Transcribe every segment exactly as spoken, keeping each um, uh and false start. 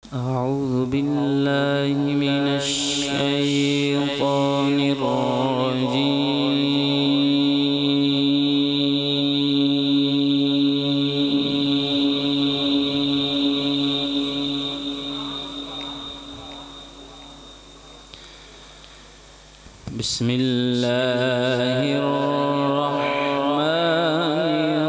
أعوذ بالله من الشيطان الرجيم. بسم الله الرحمن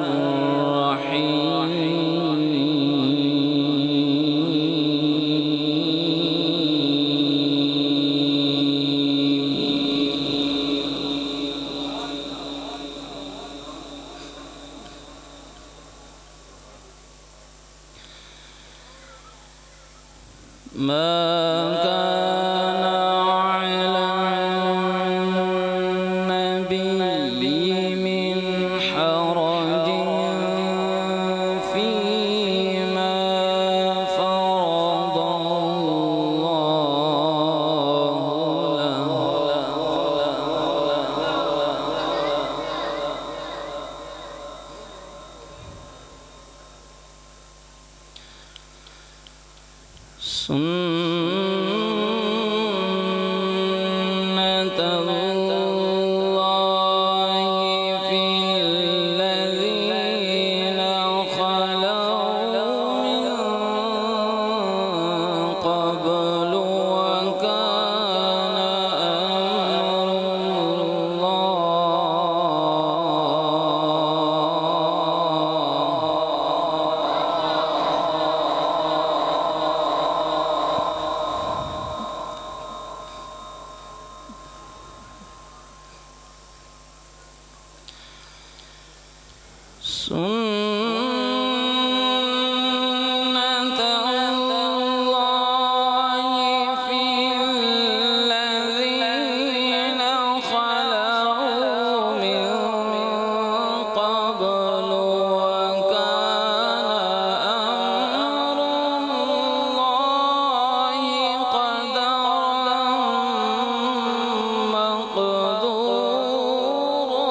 الرحيم. ما كان على النبي من حرج فيما فرض سنة الله في الذين خلوا من قبل وكان أمر سنة الله في الذين خلوا من قبل وكان أمر الله قدرا مقدورا.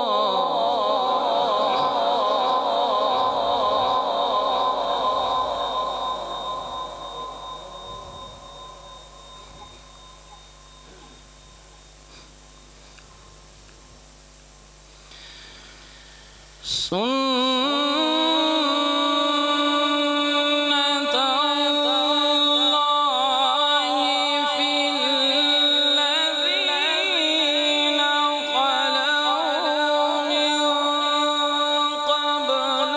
سنة الله في الذين خلوا من قبل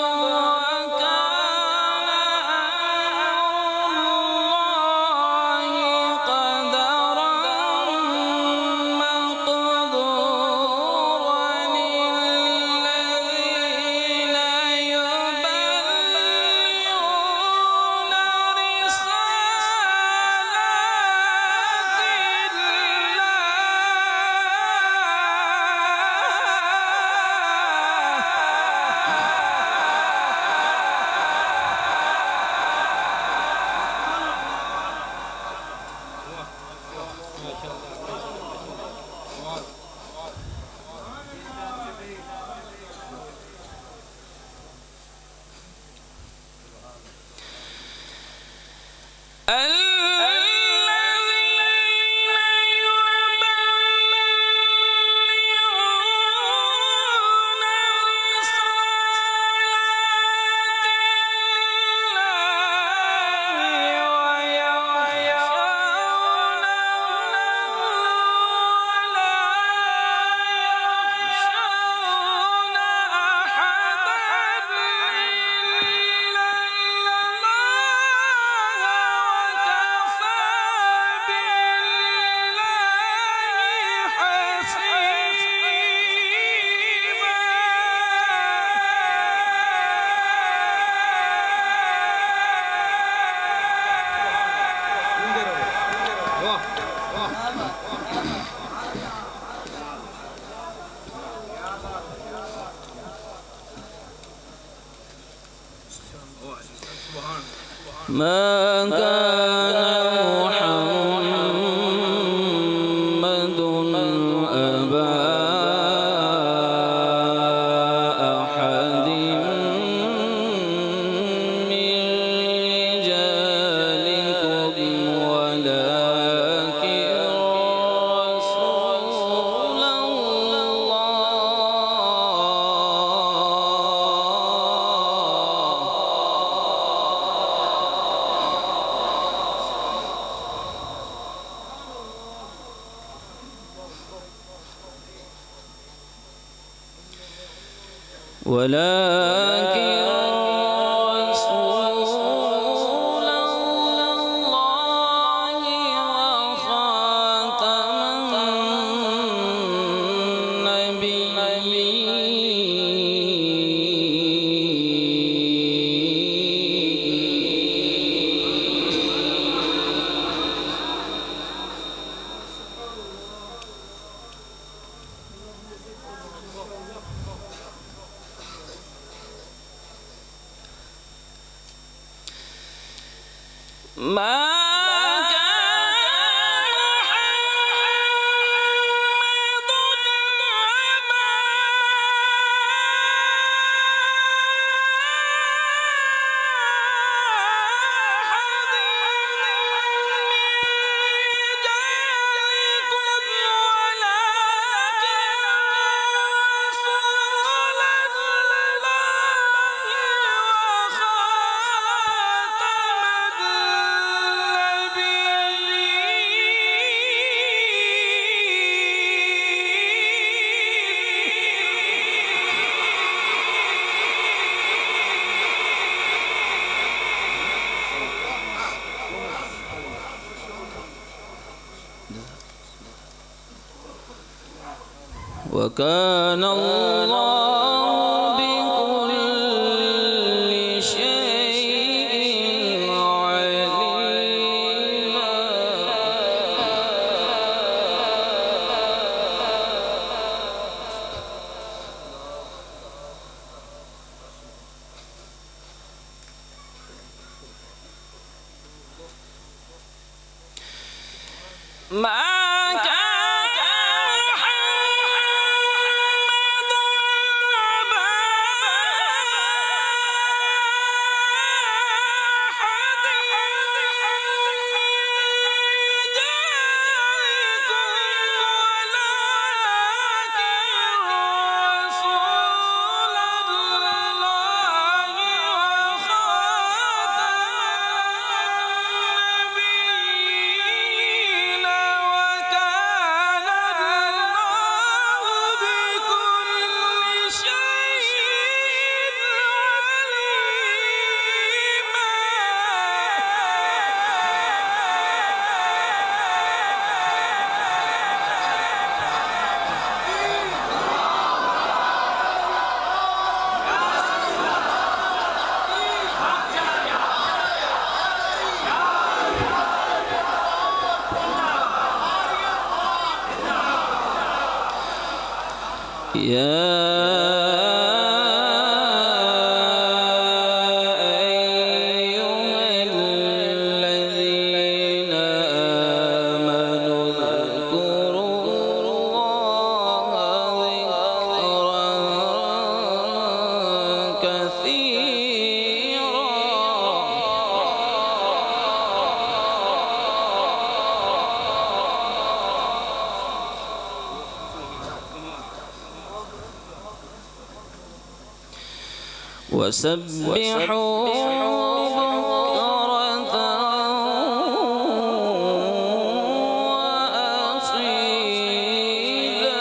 وكان أمر الله قدرا مقدورا. الذين يبلغون رسالات ما كان محمد أبا أحد من رجالكم ولكن رسول الله وخاتم ما وكان الله بكل شيء عليما. ما يا وسبحوا بكرة وأصيلا.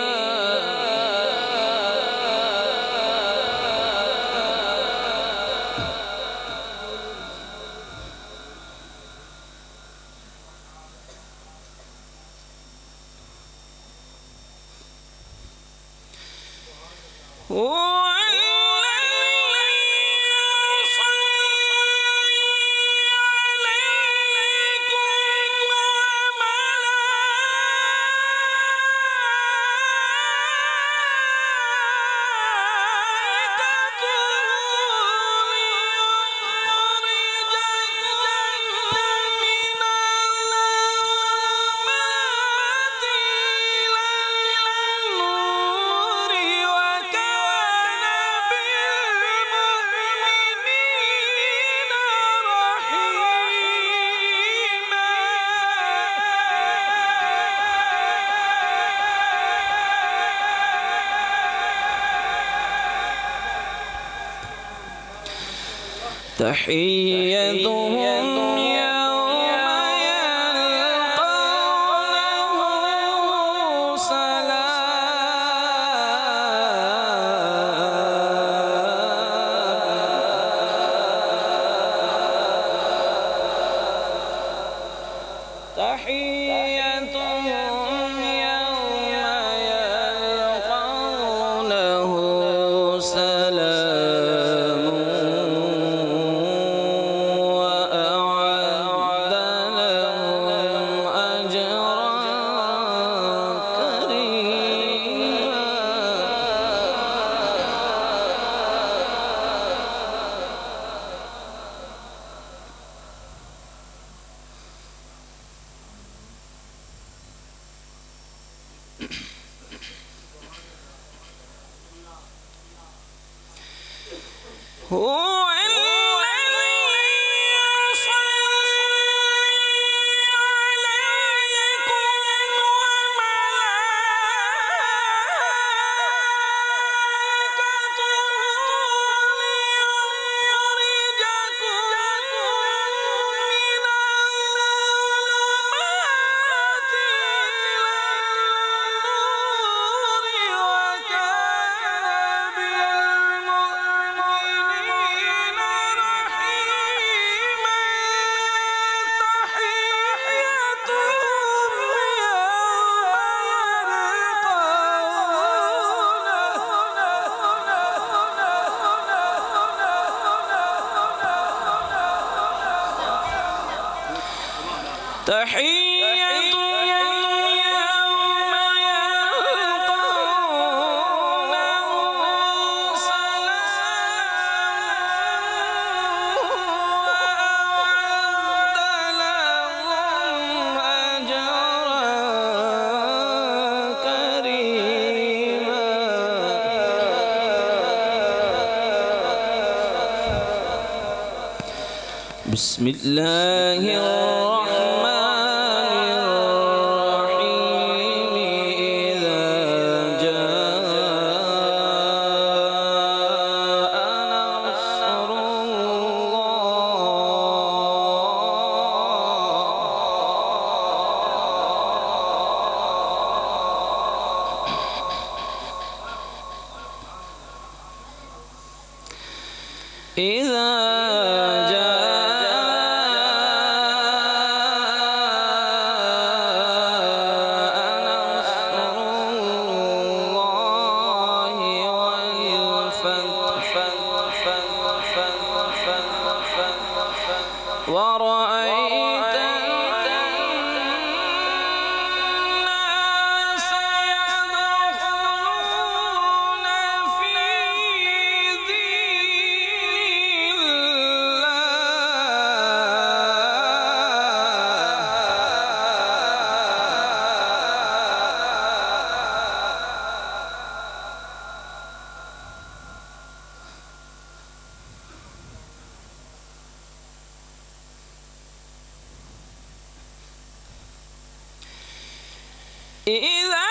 تحيتهم يوم يلقونه سلام. تحيتهم يوم يلقونه سلام وأعد لهم أجرا كريما. هو الذي يصلي عليكم وملائكته ليخرجكم من الظلمات إلى النور وكان بالمؤمنين رحيما. تحيتهم يوم يلقونه سلام وأعد لهم أجرا كريما. بسم الله الرحمن الرحيم. إذا جاء نصر الله إذا ورأيت الناس يدخلون في دين إذا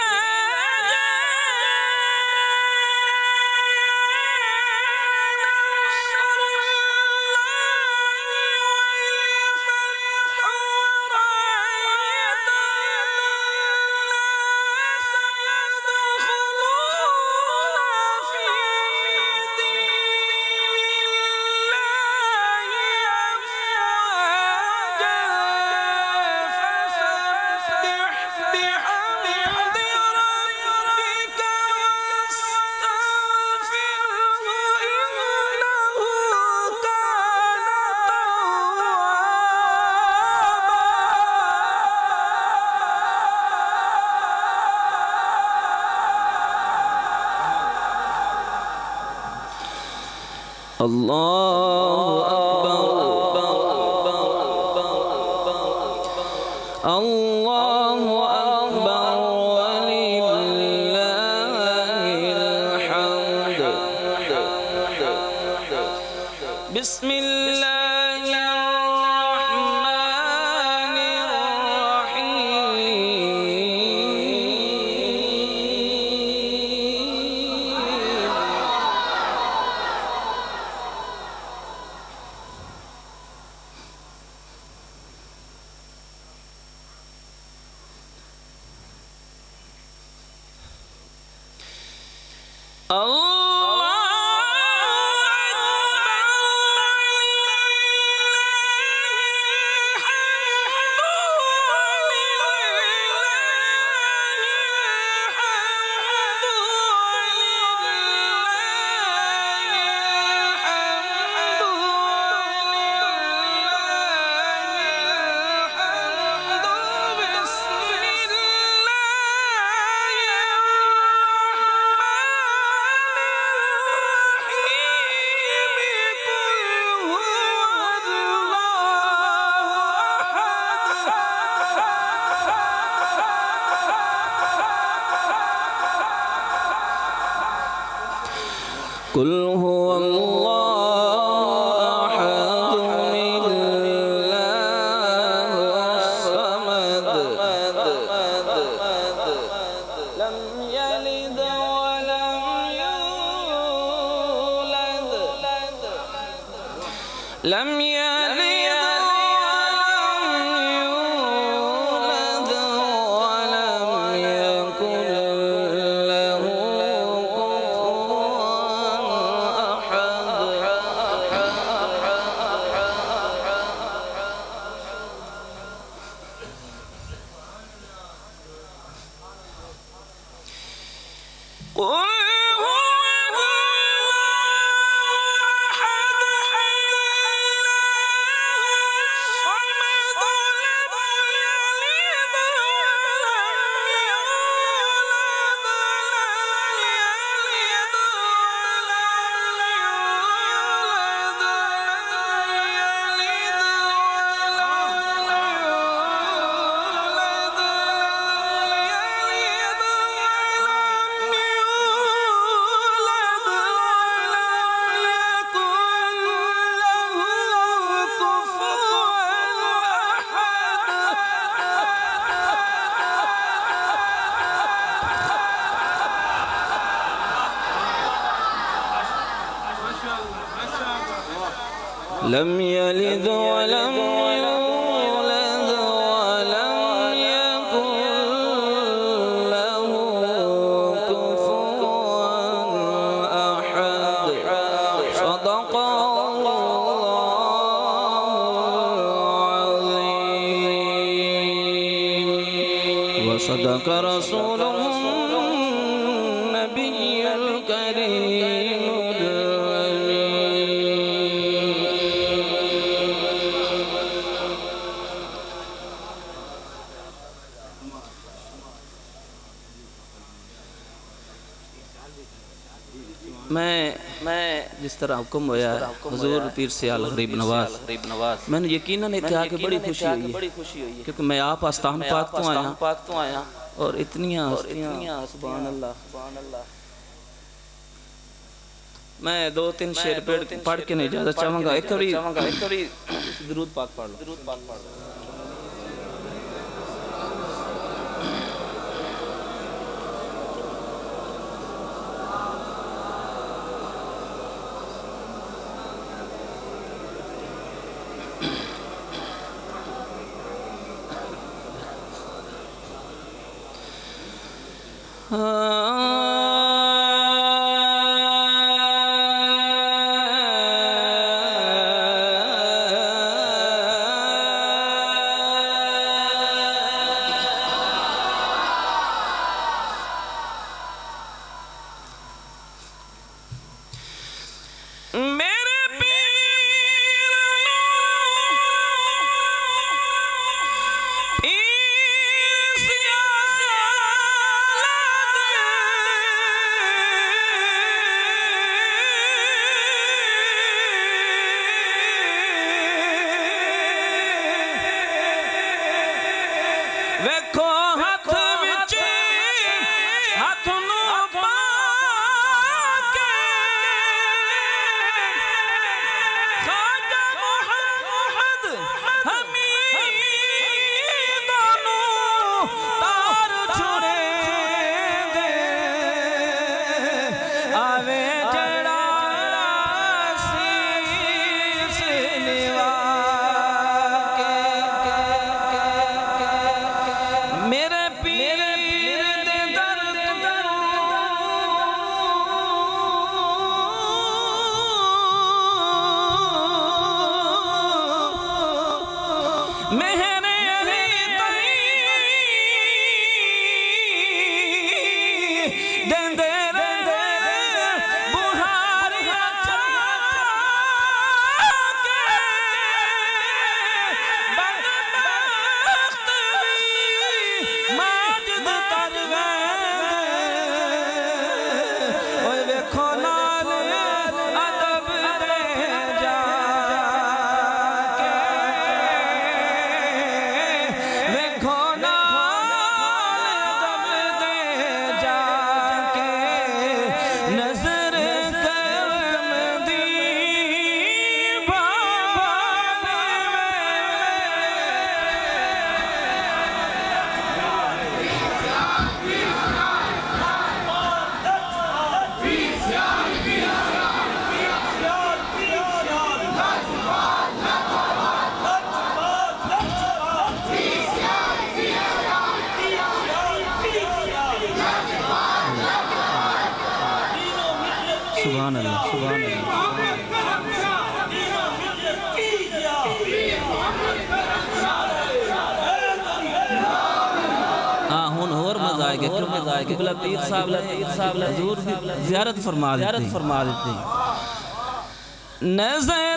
الله أكبر الله أكبر ولله الحمد. بسم الله الرحمن الرحيم. कुल हुवा अल्लाहु अहद अल्लाहु समद लम यलिद वलम यूलद लम यलिद वलम यूलद वलम यकुन लहू लम यलिद वलम यूलद वलम यकुन लहू कुफुवन अहद सदक़ल्लाहुल अज़ीम व सदक़ रसूलुहुन नबियुल करीम। मैं मैं जिस तरह हुक्म होया है हुजूर पीर सियाल गरीब नवाज मैंने यकीनन इत्थे आके बड़ी खुशी हुई है क्योंकि मैं आप आस्थान पाक तो आया पाक तो आया और इतनियां हस्तियां सुभान अल्लाह सुभान अल्लाह। मैं दो तीन शेर पढ़ के नहीं इजाजत चाहूंगा। एक बारी चाहूंगा एक बारी दुरूद पाक पढ़ लो दुरूद पाक पढ़ लो। सुभान अल्लाह सुभान अल्लाह। हाँ हुन और मजा आएगा क्यों मजा आएगा किबला पीर साहब पीर साहब हुजूर की ज़ियारत फरमा ज़ियारत फरमा देते नज़र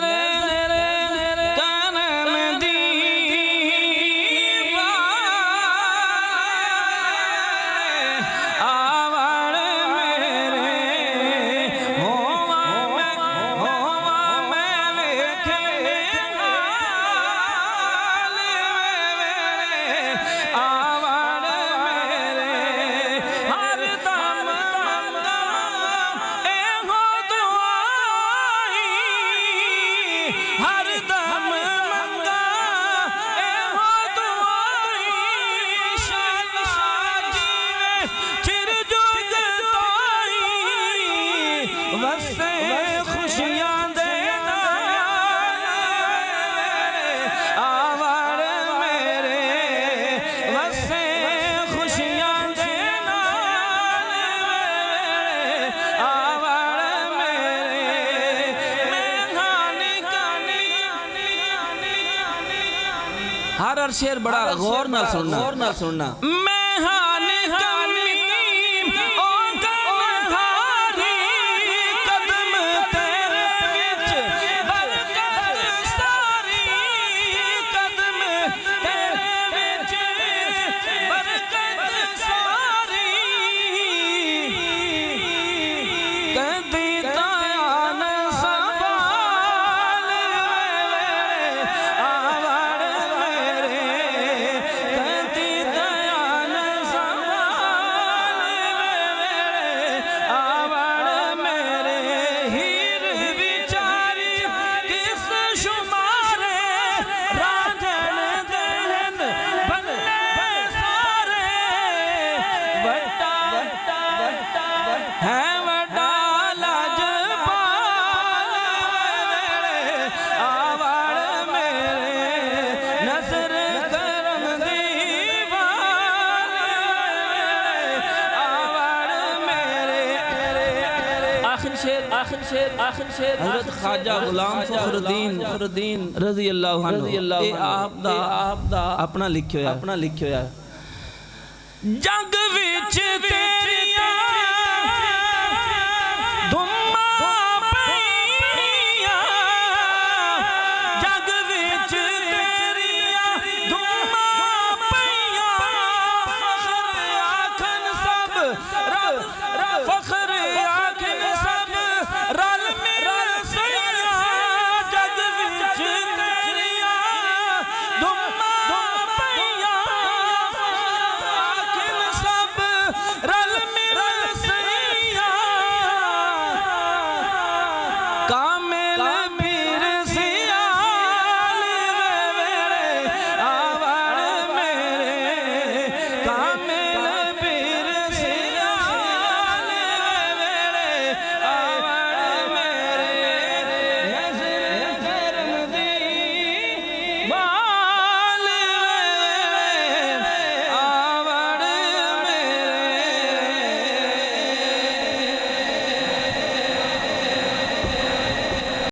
हर हर शेर बड़ा गौर ना सुनना गौर ना सुनना मैं हाने कमी ओ गमहारी कदम तेरे विच बरकत सारी कदम तेरे विच बरकत सारी कदी तान संभाल आखिर शेर आखिर शेर हज़रत ख्वाजा गुलाम फखरुद्दीन फखरुद्दीन रज़ी अल्लाह अन्हु ए आप दा आप दा अपना लिखियो अपना लिखियो जग विच तेरियां